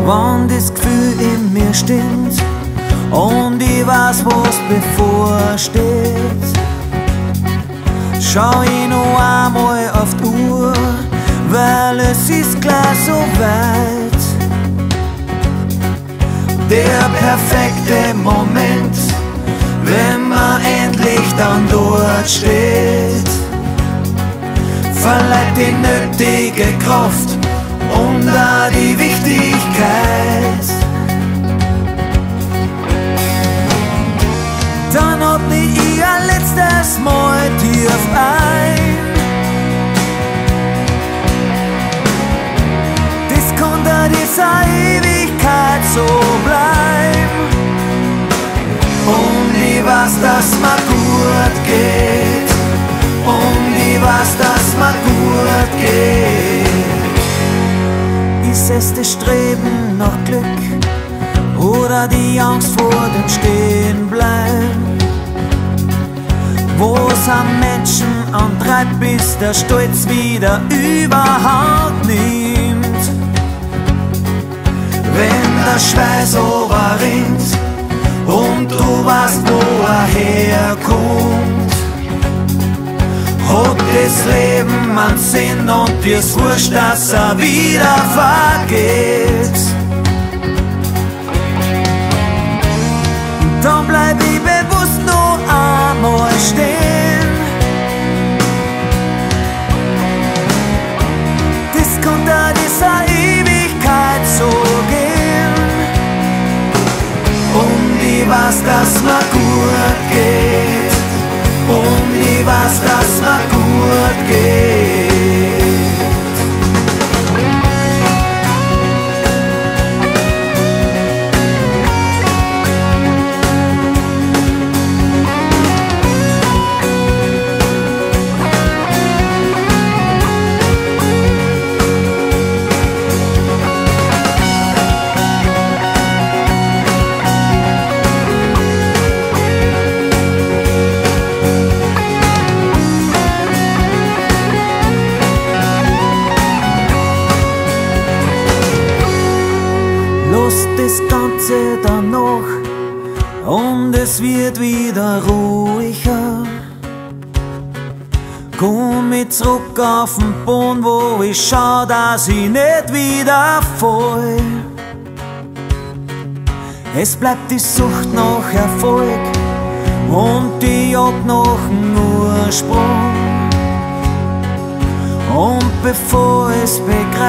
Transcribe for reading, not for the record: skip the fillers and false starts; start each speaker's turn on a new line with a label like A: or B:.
A: Wann das Gefühl in mir stimmt und ich weiß, was bevorsteht, schau ich noch einmal auf die Uhr, weil es ist gleich so weit. Der perfekte Moment, wenn man endlich dann dort steht, verleiht die nötige Kraft und auch die Wichtigkeit. Dann atme ich ein letztes Mal tief ein. Das kann da dieser Ewigkeit so bleiben. Und ich weiß, dass mir gut geht. Und ich weiß, dass mir gut geht. Ist es das Streben nach Glück oder die Angst vor dem Stehenbleiben? Was am Menschen antreibt, bis der Stolz wieder überhand nimmt. Wenn der Schweiß overrinnt und du weißt, wo er herkommt, hat das Leben einen Sinn und dir's wurscht, dass er wieder vergeht. Dann bleib ich bewusst noch einmal stehen. Das kann da dieser Ewigkeit so gehen. Und ich weiß, dass mir gut geht. Und ich weiß, dass mir gut geht. Das Ganze dann noch und es wird wieder ruhiger. Komm ich zurück auf den Boden, wo ich schau, dass ich nicht wieder fall. Es bleibt die Sucht nach Erfolg und die Jagd nach dem Ursprung. Und bevor es begreift,